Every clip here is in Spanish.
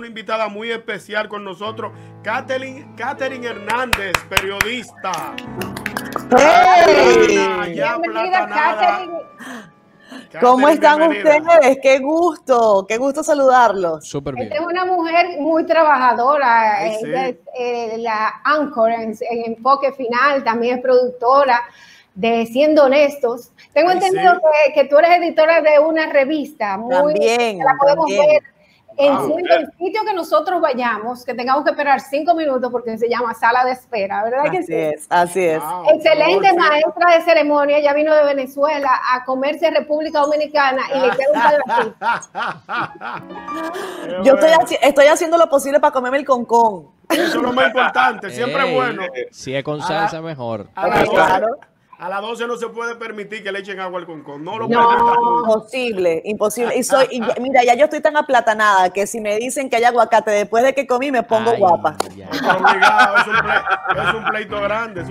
invitada muy especial con nosotros, Katherine Hernández, periodista. ¡Hey! Bienvenida, Katherine. ¿Cómo están ustedes? Qué gusto saludarlos. Súper bien. Esta es una mujer muy trabajadora, Sí. ella es la anchor en Enfoque Final, también es productora de Siendo Honestos. Tengo entendido que tú eres editora de una revista, También, que la podemos ver en el sitio que nosotros vayamos, que tengamos que esperar 5 minutos porque se llama Sala de Espera, ¿verdad? Así es. Wow, Excelente maestra de ceremonia, ella vino de Venezuela a comerse a República Dominicana y le queda un pedacito. Yo estoy haciendo lo posible para comerme el concón. Eso es lo más importante, siempre es bueno. Si es con salsa, mejor. A las 12 no se puede permitir que le echen agua al concón. No lo Imposible. Y mira, ya yo estoy tan aplatanada que si me dicen que hay aguacate después de que comí, me pongo guapa. Obligado, es un pleito grande.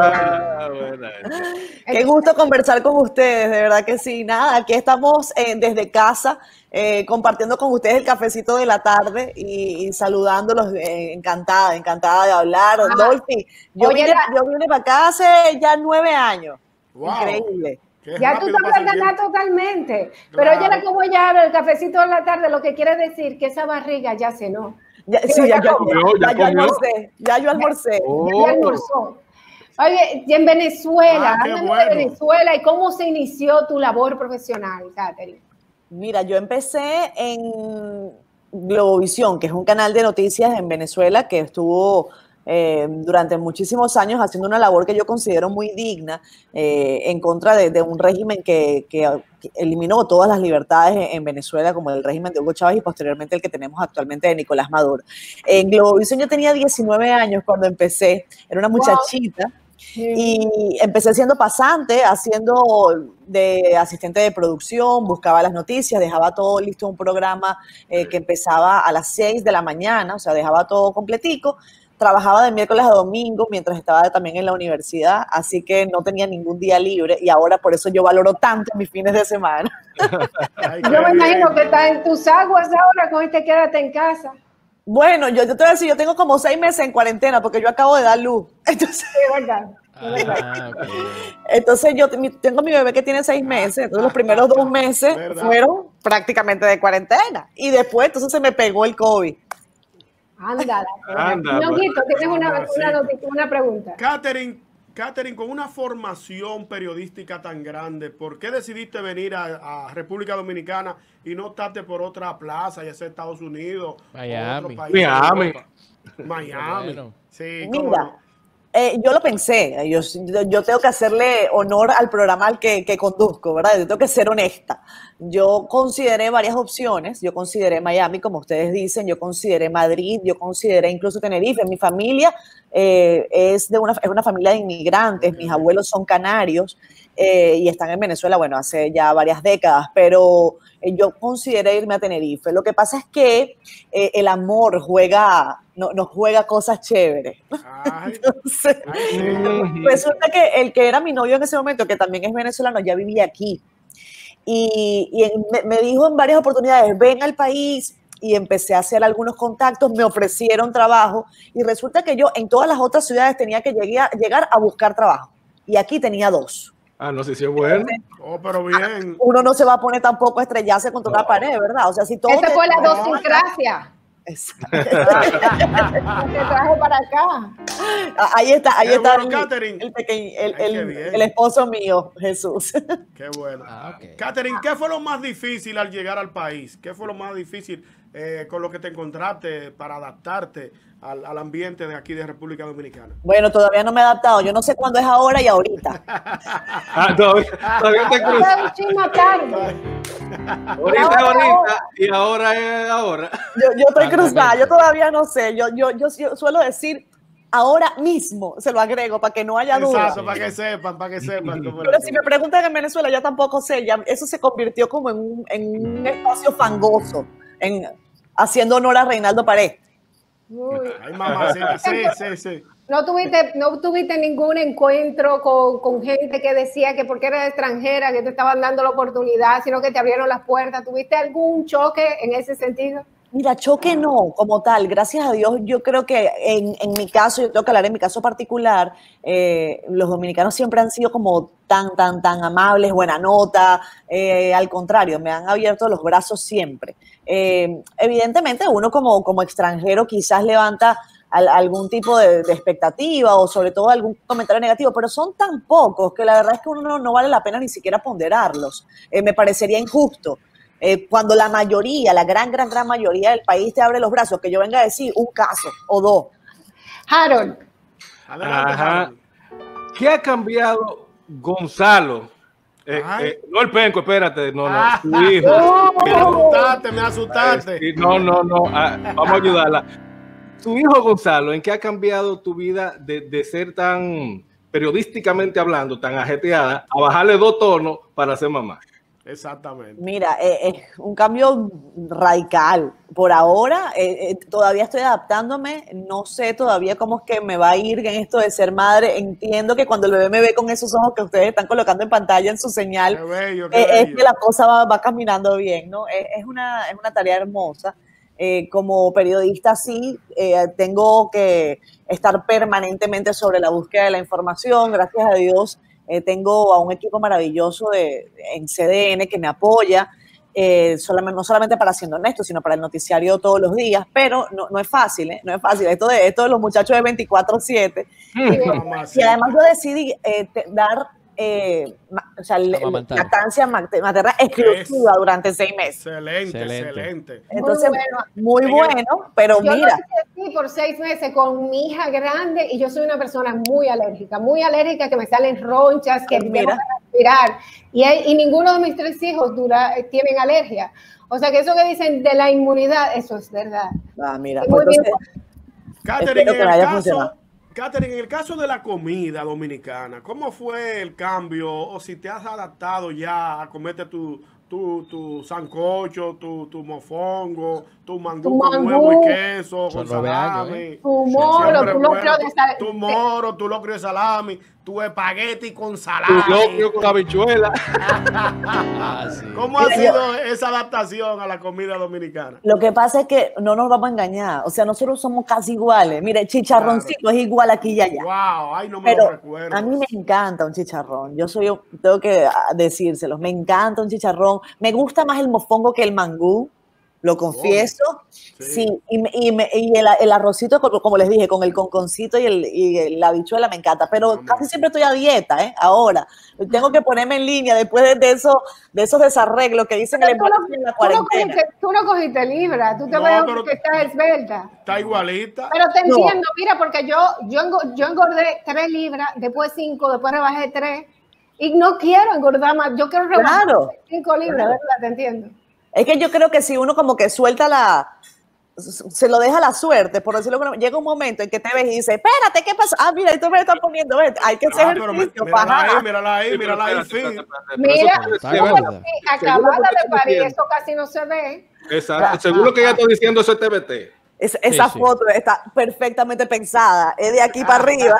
Qué gusto conversar con ustedes, de verdad que sí. Nada, aquí estamos desde casa, compartiendo con ustedes el cafecito de la tarde y saludándolos. Encantada de hablar. Dolphy, yo vine para acá hace ya 9 años. Wow. Increíble. Ya tú estás platanada totalmente. Claro. Pero ella, como ya habla el cafecito de la tarde, lo que quiere decir que esa barriga ya cenó. Ya yo almorcé. Ya almorzó. Oye, y en Venezuela, háblanos de Venezuela y cómo se inició tu labor profesional, Katherine. Mira, yo empecé en Globovisión, que es un canal de noticias en Venezuela que estuvo durante muchísimos años haciendo una labor que yo considero muy digna en contra de un régimen que eliminó todas las libertades en Venezuela, como el régimen de Hugo Chávez y posteriormente el que tenemos actualmente de Nicolás Maduro. En Globovisión yo tenía 19 años cuando empecé, era una muchachita. Wow. Y empecé siendo pasante, haciendo de asistente de producción, buscaba las noticias, dejaba todo listo, un programa que empezaba a las 6 de la mañana, o sea, dejaba todo completico. Trabajaba de miércoles a domingo mientras estaba también en la universidad, así que no tenía ningún día libre y ahora por eso yo valoro tanto mis fines de semana. Yo me imagino que estás en tus aguas ahora con este quédate en casa. Bueno, yo te voy a decir, yo tengo como 6 meses en cuarentena porque yo acabo de dar luz. Entonces, entonces yo tengo mi bebé que tiene 6 meses, entonces los primeros 2 meses fueron prácticamente de cuarentena y después entonces se me pegó el COVID. Anda. Ñonguito, tienes una pregunta. Katherine, con una formación periodística tan grande, ¿por qué decidiste venir a República Dominicana y no estarte por otra plaza, ya sea Estados Unidos, Miami? Otro país, Miami. Sí, mira, yo lo pensé, yo tengo que hacerle honor al programa al que conduzco, ¿verdad? Yo tengo que ser honesta. Yo consideré varias opciones, yo consideré Miami, como ustedes dicen, yo consideré Madrid, yo consideré incluso Tenerife. Mi familia es una familia de inmigrantes, mis abuelos son canarios y están en Venezuela, bueno, hace ya varias décadas, pero yo consideré irme a Tenerife. Lo que pasa es que el amor nos juega cosas chéveres. Entonces, resulta que el que era mi novio en ese momento, que también es venezolano, ya vivía aquí. Y me dijo en varias oportunidades, ven al país, y empecé a hacer algunos contactos, me ofrecieron trabajo, y resulta que yo en todas las otras ciudades tenía que llegar a buscar trabajo, y aquí tenía 2. No sé si es bueno. Pero bien. Uno no se va a poner tampoco a estrellarse contra una pared, ¿verdad? O sea, si todo... Esa fue la dosincracia. Te trajo para acá. Ahí está bueno, el esposo mío, Jesús. Qué bueno. Katherine, ¿qué fue lo más difícil al llegar al país? ¿Qué fue lo más difícil con lo que te encontraste para adaptarte al ambiente de aquí de República Dominicana? Bueno, todavía no me he adaptado. Yo no sé cuándo es ahora y ahorita. Todavía te cruzas. Ahorita y ahora es ahora. Yo estoy cruzada, yo todavía no sé. Yo suelo decir ahora mismo, se lo agrego para que no haya duda. Exacto, para que sepan. Pero si me preguntan en Venezuela, ya tampoco sé. Ya, eso se convirtió como en un espacio fangoso, haciendo honor a Reinaldo Pared. Ay, mamá, sí. ¿No tuviste ningún encuentro con gente que decía que porque eras extranjera, que te estaban dando la oportunidad, sino que te abrieron las puertas? ¿Tuviste algún choque en ese sentido? Mira, choque no, como tal, gracias a Dios, yo creo que en mi caso, yo tengo que hablar en mi caso particular, los dominicanos siempre han sido como tan amables, buena nota, al contrario, me han abierto los brazos siempre. Evidentemente, uno como extranjero quizás levanta algún tipo de expectativa o sobre todo algún comentario negativo, pero son tan pocos que la verdad es que uno no vale la pena ni siquiera ponderarlos. Me parecería injusto. Cuando la mayoría, la gran mayoría del país te abre los brazos, que yo venga a decir un caso o dos. Harold. Adelante, Ajá. Harold. ¿Qué ha cambiado Gonzalo? No el penco, espérate, no, su hijo. Me asustaste. No, vamos a ayudarla. Tu hijo Gonzalo, ¿en qué ha cambiado tu vida de ser tan periodísticamente hablando, tan ajetreada, a bajarle 2 tonos para ser mamá? Exactamente. Mira, es un cambio radical. Por ahora, todavía estoy adaptándome. No sé todavía cómo es que me va a ir en esto de ser madre. Entiendo que cuando el bebé me ve con esos ojos que ustedes están colocando en pantalla en su señal, Qué bello, es que la cosa va caminando bien, ¿no? Es una tarea hermosa. Como periodista, sí, tengo que estar permanentemente sobre la búsqueda de la información. Gracias a Dios. Tengo a un equipo maravilloso en CDN que me apoya, no solamente para Siendo Honesto, sino para el noticiario todos los días, pero no es fácil, no es fácil. Esto de los muchachos de 24/7. Y además yo decidí dar lactancia materna exclusiva durante 6 meses. Excelente. Entonces, muy bueno, pero yo mira. Yo por 6 meses con mi hija grande y yo soy una persona muy alérgica, que me salen ronchas, que tengo que respirar. Y ninguno de mis 3 hijos tienen alergia. O sea que eso que dicen de la inmunidad, eso es verdad. Mira, muy bien. Catherine, en el caso de la comida dominicana, ¿cómo fue el cambio? O si te has adaptado ya a comerte tu sancocho, tu mofongo, tu mangú con huevo y queso, con salami. Tu moro, tu locrio de salami, tu espagueti con salami. Tu locrio con habichuela. ¿Cómo ha sido esa adaptación a la comida dominicana? Lo que pasa es que no nos vamos a engañar. O sea, nosotros somos casi iguales. Mire, chicharroncito es igual aquí y allá. Wow, ay, no me lo recuerdo. A mí me encanta un chicharrón. Tengo que decírselos. Me encanta un chicharrón. Me gusta más el mofongo que el mangú. Lo confieso. Sí. Y el arrocito, como les dije, con el conconcito y la habichuela me encanta. Pero casi siempre estoy a dieta, ¿eh? Ahora. Tengo que ponerme en línea después de esos desarreglos que dicen en la cuarentena. Tú no cogiste libra. Tú te ves que estás esbelta. Está igualita. Pero te entiendo, mira, porque yo engordé 3 libras, después 5, después rebajé 3. Y no quiero engordar más. Yo quiero rebajar 5 libras, ¿verdad? Te entiendo. Es que yo creo que si uno como que suelta se lo deja la suerte, por decirlo como, llega un momento en que te ves y dices, espérate, ¿qué pasó? Ah, mira, esto me está poniendo, hay que hacer ejercicio. Mírala ahí, sí. Mira, acabada de parir, eso casi no se ve. Exacto, seguro que ella está diciendo eso es TBT. Esa foto está perfectamente pensada, es de aquí para arriba.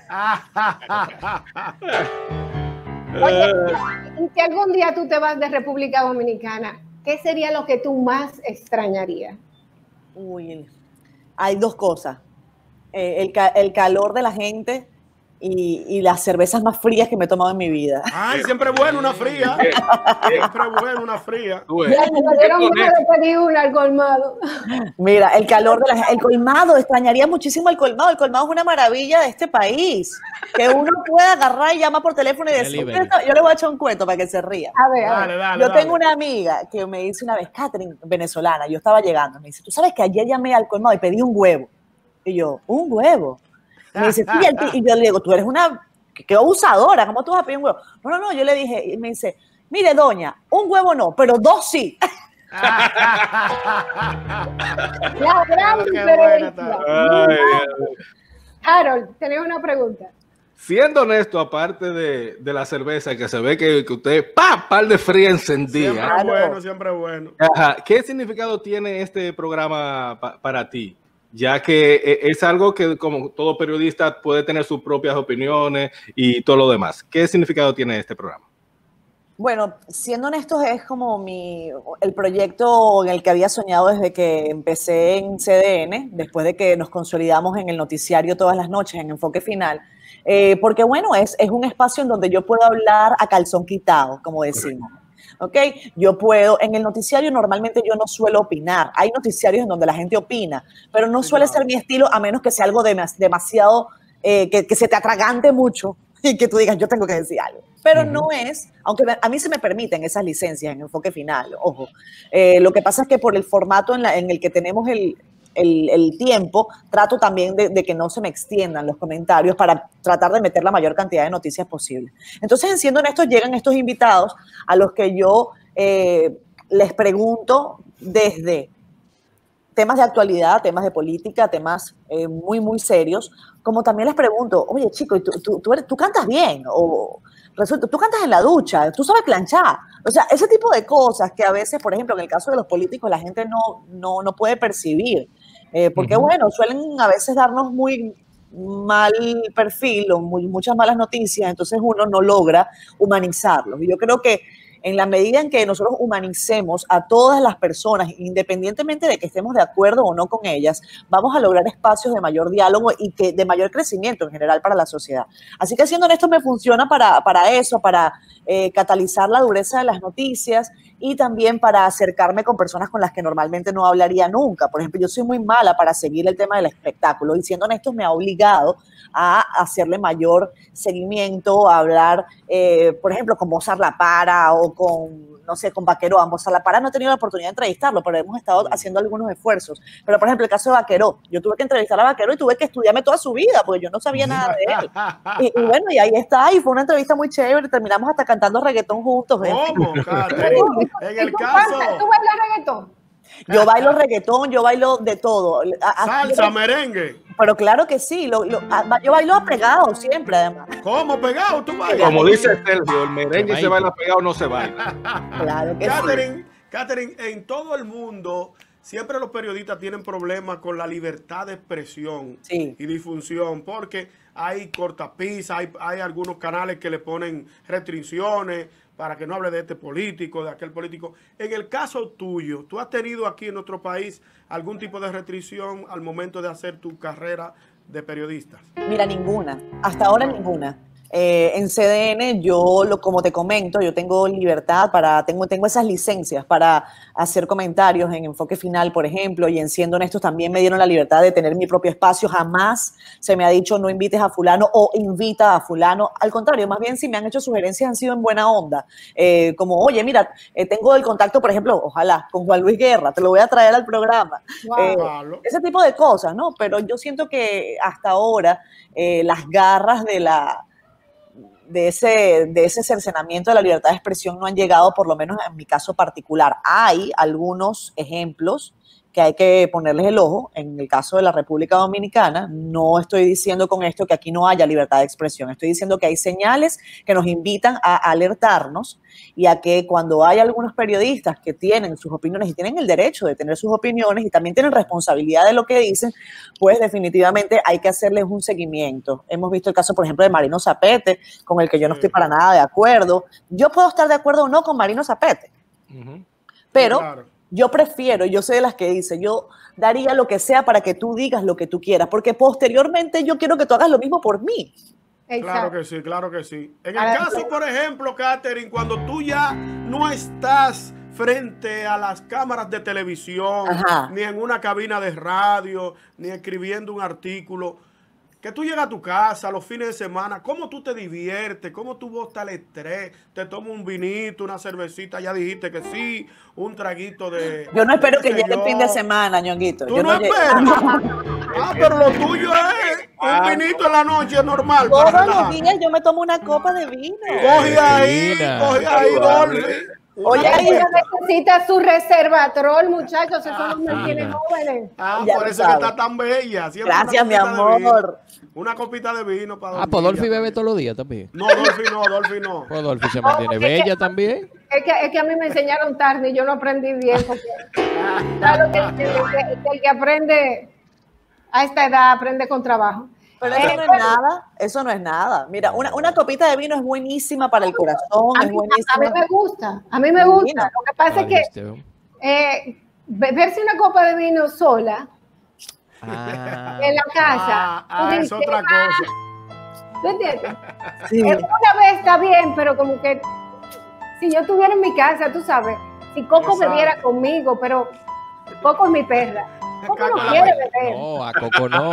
Oye, y si algún día tú te vas de República Dominicana, ¿qué sería lo que tú más extrañarías? Uy, hay 2 cosas. El calor de la gente y las cervezas más frías que me he tomado en mi vida. Ay, siempre es bueno una fría. Siempre es bueno una fría. Me dieron ganas de pedir una al colmado. Mira, el calor el colmado, extrañaría muchísimo el colmado. El colmado es una maravilla de este país. Que uno puede agarrar y llamar por teléfono y decir, yo le voy a echar un cuento para que se ría. A ver. Yo tengo una amiga que me dice una vez, Catherine, venezolana, yo estaba llegando, me dice, tú sabes que ayer llamé al colmado y pedí un huevo. Y yo, ¿un huevo? Me dice, sí, y yo le digo, tú eres una, qué abusadora, ¿cómo tú vas a pedir un huevo? No, yo le dije, y me dice, mire, doña, un huevo no, pero 2 sí. La gran diferencia. Harold, tenés una pregunta. Siendo honesto, aparte de la cerveza, que se ve que usted, par de fría encendida. Siempre bueno. Ajá. ¿Qué significado tiene este programa para ti? Ya que es algo que, como todo periodista, puede tener sus propias opiniones y todo lo demás. ¿Qué significado tiene este programa? Bueno, siendo honestos, es como el proyecto en el que había soñado desde que empecé en CDN, después de que nos consolidamos en el noticiario todas las noches, en Enfoque Final, porque bueno, es un espacio en donde yo puedo hablar a calzón quitado, como decimos. ¿Ok? Yo puedo, en el noticiario normalmente yo no suelo opinar. Hay noticiarios en donde la gente opina, pero no suele ser mi estilo a menos que sea algo demasiado, que se te atragante mucho y que tú digas, yo tengo que decir algo. Pero no es, aunque a mí se me permiten esas licencias en Enfoque Final, ojo. Lo que pasa es que por el formato en el que tenemos el tiempo, trato también de que no se me extiendan los comentarios para tratar de meter la mayor cantidad de noticias posible. Entonces, siendo honestos, llegan estos invitados a los que yo les pregunto desde temas de actualidad, temas de política, temas muy, muy serios, como también les pregunto, oye, chico, ¿tú cantas bien? O resulta, tú cantas en la ducha, tú sabes planchar. O sea, ese tipo de cosas que a veces, por ejemplo, en el caso de los políticos, la gente no puede percibir. Porque, bueno, suelen a veces darnos muy mal perfil o muchas malas noticias, entonces uno no logra humanizarlos. Y yo creo que en la medida en que nosotros humanicemos a todas las personas, independientemente de que estemos de acuerdo o no con ellas, vamos a lograr espacios de mayor diálogo y de mayor crecimiento en general para la sociedad. Así que siendo honesto, me funciona para eso, para catalizar la dureza de las noticias y también para acercarme con personas con las que normalmente no hablaría nunca. Por ejemplo, yo soy muy mala para seguir el tema del espectáculo y siendo honestos me ha obligado a hacerle mayor seguimiento, a hablar, por ejemplo, con Mozart La Para o con, no sé, con Vaqueró. A Mozart La Para no he tenido la oportunidad de entrevistarlo, pero hemos estado haciendo algunos esfuerzos. Pero, por ejemplo, el caso de Vaqueró, yo tuve que entrevistar a Vaqueró y tuve que estudiarme toda su vida, porque yo no sabía nada de él. Y bueno, y ahí está, y fue una entrevista muy chévere, terminamos hasta cantando reggaetón juntos. ¿Cómo, Catherine? En el caso... ¿Tú bailas reggaetón? Yo bailo reggaetón, yo bailo de todo. Salsa, merengue. Pero claro que sí, yo bailo apegado siempre, además. ¿Cómo pegado? ¿Tú bailas? Como dice Sergio, el merengue se baila pegado o no se baila. Claro que sí. Catherine, en todo el mundo siempre los periodistas tienen problemas con la libertad de expresión y difusión, porque hay cortapisas, hay algunos canales que le ponen restricciones para que no hable de este político, de aquel político. En el caso tuyo, ¿tú has tenido aquí en nuestro país algún tipo de restricción al momento de hacer tu carrera de periodista? Mira, ninguna. Hasta ahora ninguna. En CDN, como te comento, yo tengo libertad tengo esas licencias para hacer comentarios en Enfoque Final, por ejemplo, y en Siendo Honestos también me dieron la libertad de tener mi propio espacio. Jamás se me ha dicho no invites a fulano o invita a fulano. Al contrario, más bien si me han hecho sugerencias han sido en buena onda. Como, oye, mira, tengo el contacto, por ejemplo, ojalá, con Juan Luis Guerra, te lo voy a traer al programa. Wow. Ese tipo de cosas, ¿no? Pero yo siento que hasta ahora las garras de ese cercenamiento de la libertad de expresión no han llegado, por lo menos en mi caso particular. Hay algunos ejemplos que hay que ponerles el ojo. En el caso de la República Dominicana, no estoy diciendo con esto que aquí no haya libertad de expresión, estoy diciendo que hay señales que nos invitan a alertarnos y a que cuando hay algunos periodistas que tienen sus opiniones y tienen el derecho de tener sus opiniones y también tienen responsabilidad de lo que dicen, pues definitivamente hay que hacerles un seguimiento. Hemos visto el caso, por ejemplo, de Marino Zapete, con el que yo no estoy para nada de acuerdo. Yo puedo estar de acuerdo o no con Marino Zapete, pero... Claro. Yo prefiero, yo soy de las que dice, yo daría lo que sea para que tú digas lo que tú quieras, porque posteriormente yo quiero que tú hagas lo mismo por mí. Exacto. Claro que sí, claro que sí. En el caso, por ejemplo, Catherine, cuando tú ya no estás frente a las cámaras de televisión, ni en una cabina de radio, ni escribiendo un artículo, que tú llegas a tu casa los fines de semana, ¿cómo tú te diviertes? ¿Cómo tú botas el estrés? ¿Te tomas un vinito, una cervecita? Ya dijiste que sí, un traguito de... Yo no espero que llegue el fin de semana, Ñonguito. ¿Tú no esperas? Pero lo tuyo es un vinito en la noche normal. Todos los días yo me tomo una copa de vino. Coge ahí, Dolphy. Oye, ella necesita su reservatrol, muchachos, eso nos mantiene jóvenes. Por eso que está tan bella. Siempre gracias, mi amor. Una copita de vino para dormir. Pues Dolphy bebe todos los días también. No, Dolphy no. Pues Dolphy se mantiene bella también. Es que a mí me enseñaron tarde y yo no aprendí bien. Porque, claro que el que aprende a esta edad aprende con trabajo. Pero eso no es nada, eso no es nada. Mira, una copita de vino es buenísima para el corazón, es buenísima. A mí me gusta, a mí me gusta. Lo que pasa es que beberse una copa de vino sola en la casa. Es otra cosa. ¿Tú entiendes? Sí. Una vez está bien, pero como que si yo estuviera en mi casa, tú sabes, si Coco bebiera conmigo, pero Coco es mi perra. Coco no quiere beber. No, a Coco no.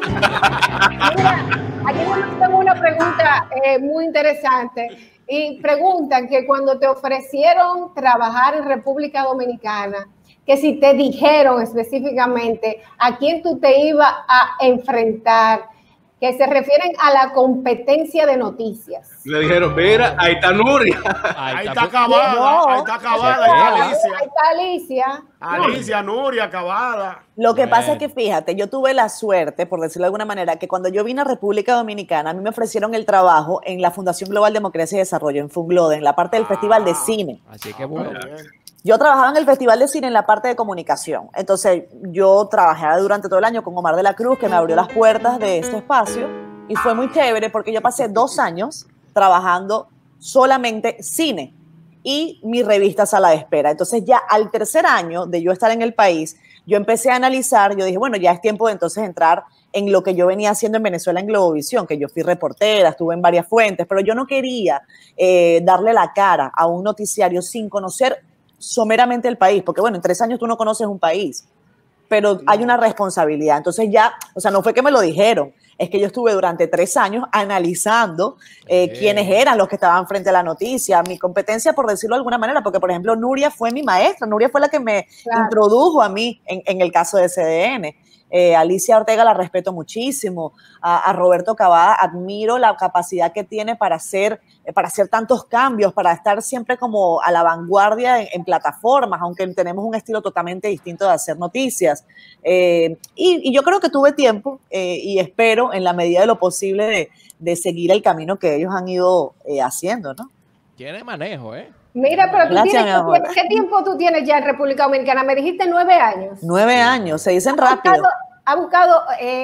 Mira, aquí tengo una pregunta muy interesante. Y preguntan que cuando te ofrecieron trabajar en República Dominicana, que si te dijeron específicamente a quién tú te ibas a enfrentar, que se refieren a la competencia de noticias. Le dijeron, mira, ahí está Nuria. Ahí está acabada, ahí está acabada, Ahí está Alicia. Alicia, Nuria, acabada. Lo que pasa es que, fíjate, yo tuve la suerte, por decirlo de alguna manera, que cuando yo vine a República Dominicana, a mí me ofrecieron el trabajo en la Fundación Global Democracia y Desarrollo, en Funglode, en la parte del Festival de Cine. Así que bueno. Yo trabajaba en el Festival de Cine en la parte de comunicación. Entonces, yo trabajé durante todo el año con Omar de la Cruz, que me abrió las puertas de este espacio. Y fue muy chévere porque yo pasé 2 años trabajando solamente cine y mi revista Sala de Espera. Entonces, ya al 3er año de yo estar en el país, yo empecé a analizar, yo dije, bueno, ya es tiempo de entonces entrar en lo que yo venía haciendo en Venezuela en Globovisión, que yo fui reportera, estuve en varias fuentes, pero yo no quería darle la cara a un noticiario sin conocer someramente el país, porque bueno, en 3 años tú no conoces un país, pero hay una responsabilidad. Entonces ya, o sea, no fue que me lo dijeron, es que yo estuve durante 3 años analizando quiénes eran los que estaban frente a la noticia, mi competencia, por decirlo de alguna manera, porque por ejemplo Nuria fue mi maestra, Nuria fue la que me introdujo a mí en el caso de CDN. Alicia Ortega la respeto muchísimo, a Roberto Cavada admiro la capacidad que tiene para hacer tantos cambios, para estar siempre como a la vanguardia en plataformas, aunque tenemos un estilo totalmente distinto de hacer noticias. Y yo creo que tuve tiempo y espero en la medida de lo posible de seguir el camino que ellos han ido haciendo, ¿no? Tiene manejo, ¿eh? Mira, pero Gracias, ¿qué tiempo tú tienes ya en República Dominicana? Me dijiste 9 años. 9 años, se dicen rápido. ¿Ha buscado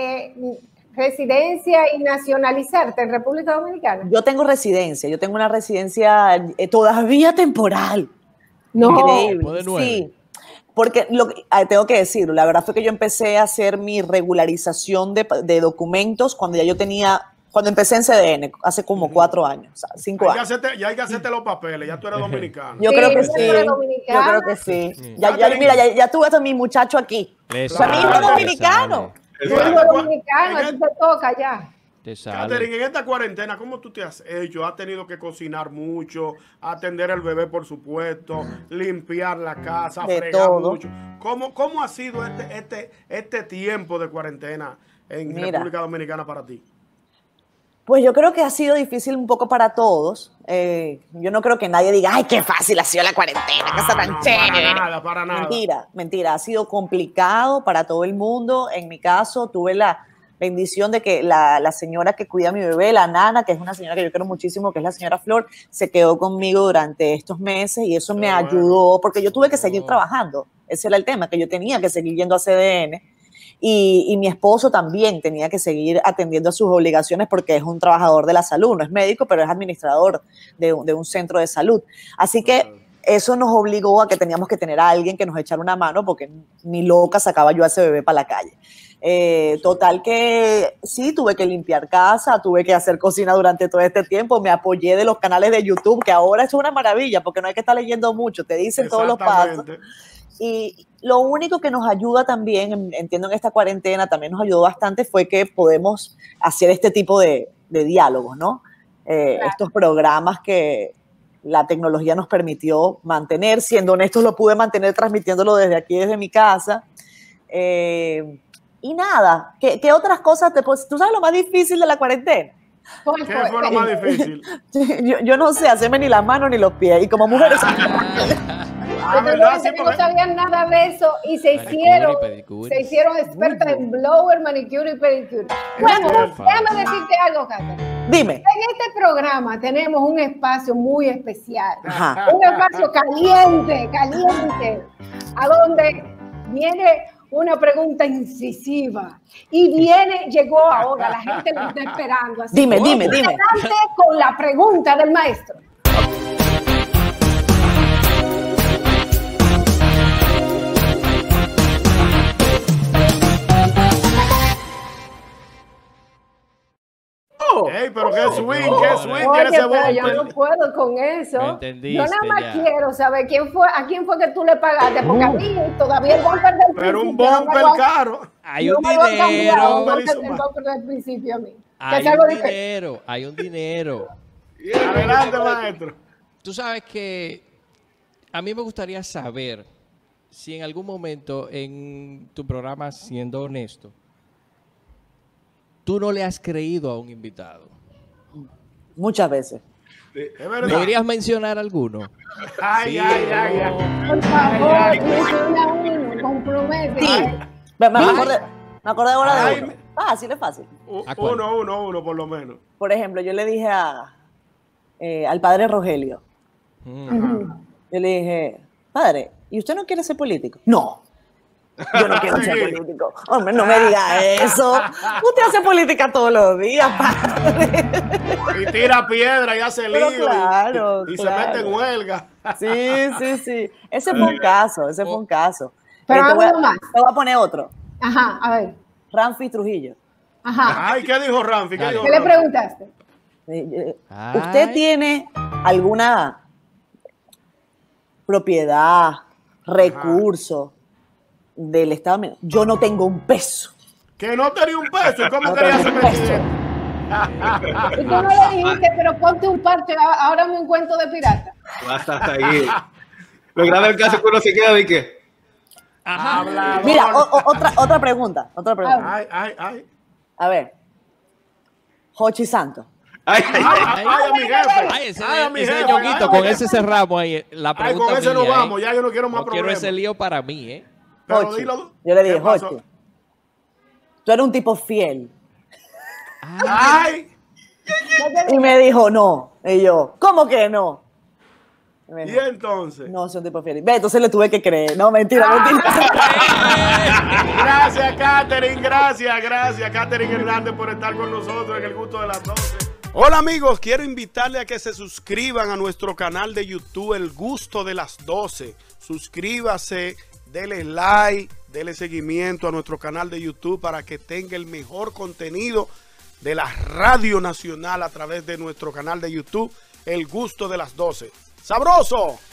residencia y nacionalizarte en República Dominicana? Yo tengo residencia, yo tengo una residencia todavía temporal. No. Increíble. Sí, porque tengo que decirlo, la verdad fue que yo empecé a hacer mi regularización de documentos cuando empecé en CDN, hace como 4 años, o sea, 5 años. Ya hay que hacerte los papeles, ya tú eres dominicano. Yo creo que sí, yo creo que sí. Ya tuve a mi muchacho aquí. O sea, mi hijo es dominicano. Tu hijo es dominicano, eso te toca ya. Catherine, en esta cuarentena, ¿cómo tú te has hecho? ¿Has tenido que cocinar mucho, atender al bebé, por supuesto, limpiar la casa, fregar mucho? ¿Cómo ha sido este tiempo de cuarentena en República Dominicana para ti? Pues yo creo que ha sido difícil un poco para todos. Yo no creo que nadie diga, ay, qué fácil ha sido la cuarentena, que está tan chévere. Para nada. Mentira. Ha sido complicado para todo el mundo. En mi caso, tuve la bendición de que la señora que cuida a mi bebé, la nana, que es una señora que yo quiero muchísimo, que es la señora Flor, se quedó conmigo durante estos meses y eso me ayudó, porque yo tuve que seguir trabajando. Ese era el tema, que yo tenía que seguir yendo a CDN. Y mi esposo también tenía que seguir atendiendo a sus obligaciones porque es un trabajador de la salud, no es médico, pero es administrador de un centro de salud. Así que eso nos obligó a que teníamos que tener a alguien que nos echara una mano porque ni loca sacaba yo a ese bebé para la calle. Total que sí, tuve que limpiar casa, tuve que hacer cocina durante todo este tiempo, me apoyé de los canales de YouTube, que ahora es una maravilla porque no hay que estar leyendo mucho, te dicen todos los pasos. Y lo único que nos ayuda también, entiendo en esta cuarentena, también nos ayudó bastante fue que podemos hacer este tipo de diálogos, ¿no? Estos programas que la tecnología nos permitió mantener, siendo honestos lo pude mantener transmitiéndolo desde aquí, desde mi casa. Y nada, ¿qué otras cosas tú sabes lo más difícil de la cuarentena? ¿Qué fue lo más difícil? Yo no sé hacerme ni las manos ni los pies, y como mujeres... No sabían nada de eso y se hicieron expertas en blower, manicure y pedicure. Bueno, déjame decirte algo, Cata. Dime. En este programa tenemos un espacio muy especial, un espacio caliente, a donde viene una pregunta incisiva. Y llegó ahora, la gente lo está esperando. Así Dime. adelante con la pregunta del maestro. Ey, pero qué swing tiene Oye, ese pero yo bumper. no puedo con eso. Me entendiste Yo nada más ya. quiero saber a quién fue que tú le pagaste, porque a mí todavía el bumper del Pero un principio no me bumper lo han- caro. Hay no un me lo han cambiado, dinero. el bumper del principio a mí. Que Hay es algo un diferente. dinero. Hay un dinero. Adelante, maestro. Tú sabes que a mí me gustaría saber si en algún momento en tu programa, siendo honesto, tú no le has creído a un invitado. Muchas veces. Es verdad. ¿Podrías mencionar alguno? Ay, Sí, ay, ay, no. ay. Por favor, menciona uno, compromete. Sí. Me acordé ahora de Ay, uno. Fácil, es fácil. ¿A cuál? Uno, por lo menos. Por ejemplo, yo le dije al padre Rogelio, yo le dije, padre, ¿y usted no quiere ser político? No, yo no quiero ser Sí. político. Hombre, no me diga eso. Usted hace política todos los días, padre. Y tira piedra y hace Pero lío. claro, y se claro. mete en huelga. Sí. Ese fue un caso, ese fue un caso. Pero te voy háblalo más. te voy a poner otro. Ajá, a ver. Ramfi Trujillo. Ajá. Ay, ¿qué dijo Ramfi? ¿Qué Dale. dijo ¿Qué le Ramfi? preguntaste? Ay. ¿Usted tiene alguna propiedad, recurso del Estado? Yo no tengo un peso. Que no tenía un peso. ¿Y cómo No quería tengo ser un peso. presidente? Y tú no le dijiste, pero ponte un parche, ahora me un cuento de pirata. Hasta ahí. Lo grave del caso es que uno se queda de que. Hablador. Mira, otra pregunta. Ay. A ver. Jochi Santos. Ay, Ay, a mi jefe. Ay, ese, Ay, a mi ese jefe. ñonguito, Ay, con ay, ese cerramos ahí. La Ay, pregunta con ese mía, nos vamos. Ya yo no quiero más No quiero problemas. ese lío para mí, ¿eh? Pero Jochi. dilo. Yo le dije, ¿Qué pasó? Jochi, tú eres un tipo fiel. Ay. Y me dijo, no. Y yo, ¿cómo que no? Y me Y dijo, entonces. no, soy un tipo fiel. Ve, entonces le tuve que creer. No, mentira. Gracias, Katherine. Gracias, Katherine Hernández, por estar con nosotros en el gusto de las 12. Hola amigos, quiero invitarle a que se suscriban a nuestro canal de YouTube El Gusto de las 12. Suscríbase, dele like, dele seguimiento a nuestro canal de YouTube para que tenga el mejor contenido de la Radio Nacional a través de nuestro canal de YouTube El Gusto de las 12. ¡Sabroso!